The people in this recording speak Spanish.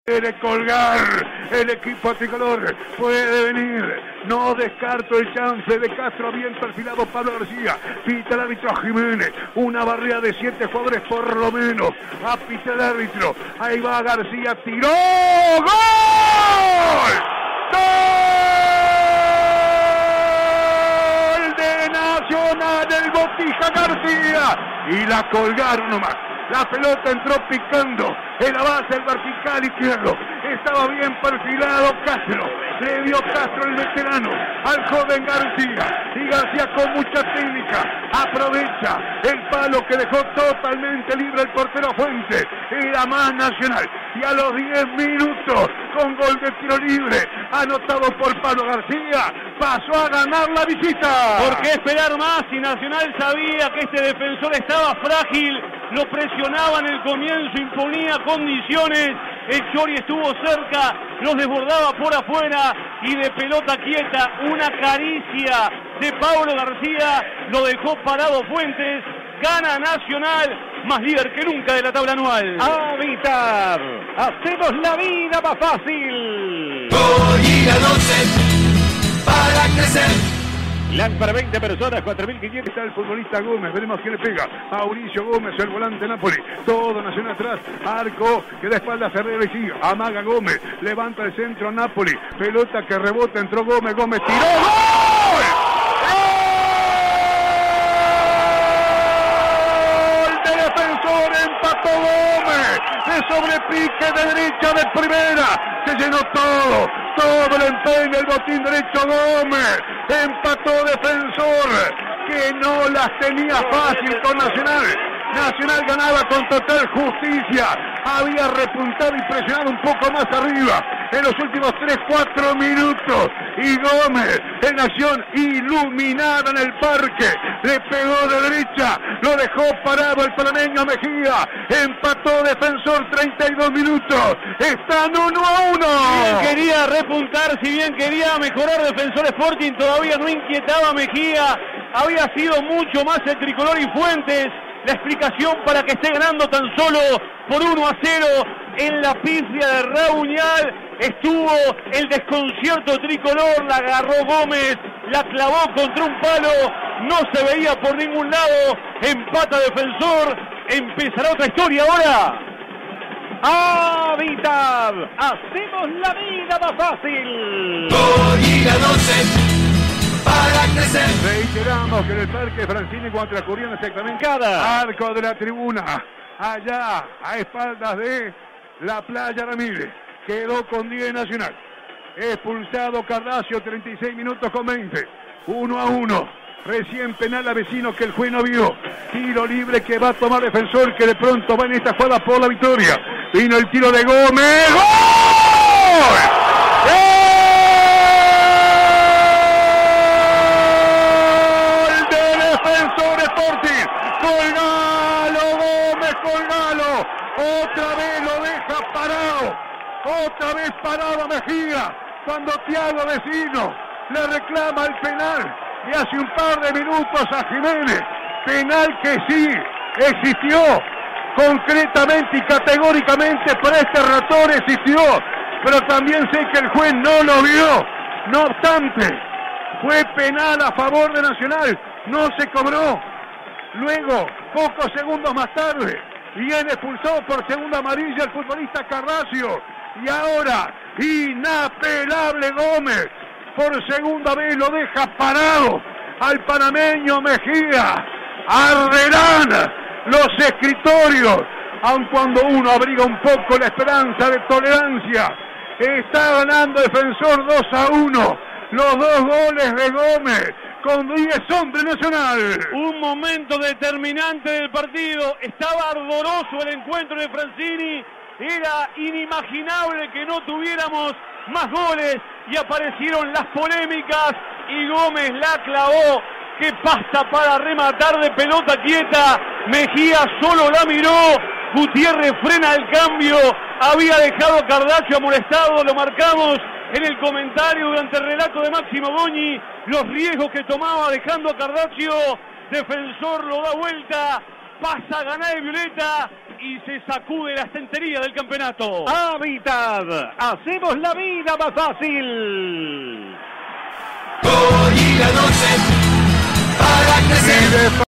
Quiere colgar el equipo tricolor, puede venir, no descarto el chance de Castro, bien perfilado Pablo García, pita el árbitro Jiménez, una barrera de 7 jugadores por lo menos, a pita el árbitro, ahí va García, tiró, ¡gol! ¡Gol de Nacional, el Botija García! Y la colgaron nomás. La pelota entró picando en la base del vertical izquierdo. Estaba bien perfilado Castro. Le dio Castro el veterano al joven García. Y García con mucha técnica aprovecha el palo que dejó totalmente libre el portero Fuentes. Era más Nacional. Y a los 10 minutos, con gol de tiro libre, anotado por Pablo García, pasó a ganar la visita. ¿Por qué esperar más si Nacional sabía que este defensor estaba frágil? Lo presionaba en el comienzo, imponía condiciones, el Chori estuvo cerca, los desbordaba por afuera y de pelota quieta, una caricia de Pablo García, lo dejó parado Fuentes, gana Nacional, más líder que nunca de la tabla anual. Habitar, hacemos la vida más fácil. Voy a 12 para crecer. LAN para 20 personas, 4.500. Está el futbolista Gómez, veremos quién le pega. Mauricio Gómez, el volante Napoli. Todo Nacional atrás. Arco que da espalda a Ferreira y sigue. Amaga Gómez. Levanta el centro Napoli. Pelota que rebota, entró Gómez. Gómez tiró. ¡Gol! ¡Gol de Defensor! Empató Gómez. De sobrepique de derecha de primera. Se llenó todo el empeño, el botín derecho Gómez. Empató Defensor, que no las tenía fácil con Nacional. Nacional ganaba con total justicia. Había repuntado y presionado un poco más arriba en los últimos 3-4 minutos. Y Gómez, en acción iluminada en el parque, le pegó de derecha, lo dejó parado el panameño Mejía. Empató Defensor, 32 minutos. Están 1-1. Si bien quería repuntar, si bien quería mejorar Defensor Sporting, todavía no inquietaba a Mejía. Había sido mucho más el tricolor y Fuentes. La explicación para que esté ganando tan solo por 1-0 en la pifia de Rabuñal. Estuvo el desconcierto tricolor, la agarró Gómez, la clavó contra un palo, no se veía por ningún lado, empata Defensor, empezará otra historia ahora. Habitar, hacemos la vida más fácil. Voy a 12 para crecer. Reiteramos que en el parque Francini contra Curión exactamente Cada arco de la tribuna, allá a espaldas de la Playa Ramírez, quedó con 10 Nacional. Expulsado Cardacio, 36 minutos con 20, 1-1. Recién penal a Vecino que el juez no vio. Tiro libre que va a tomar Defensor, que de pronto va en esta jugada por la victoria. Vino el tiro de Gómez. ¡Gol! Colgalo, Gómez, colgalo. Otra vez lo deja parado. Otra vez parado a Mejía. Cuando Thiago Vecino le reclama el penal. Y hace un par de minutos a Jiménez. Penal que sí existió. Concretamente y categóricamente para este ratón existió. Pero también sé que el juez no lo vio. No obstante, fue penal a favor de Nacional. No se cobró. Luego, pocos segundos más tarde, viene expulsado por segunda amarilla el futbolista Cardacio. Y ahora, inapelable Gómez, por segunda vez lo deja parado al panameño Mejía. Arderán los escritorios, aun cuando uno abriga un poco la esperanza de tolerancia. Está ganando Defensor 2-1, los 2 goles de Gómez. Con 10 hombres Nacional. Un momento determinante del partido. Estaba ardoroso el encuentro de Francini. Era inimaginable que no tuviéramos más goles. Y aparecieron las polémicas. Y Gómez la clavó. ¡Qué pasta para rematar de pelota quieta! Mejía solo la miró. Gutiérrez frena el cambio. Había dejado a Cardacio amonestado. Lo marcamos en el comentario durante el relato de Máximo Goñi, los riesgos que tomaba dejando a Cardacio. Defensor lo da vuelta, pasa a ganar el Violeta, y se sacude la estentería del campeonato. Hábitat, hacemos la vida más fácil. Hoy y la noche para crecer.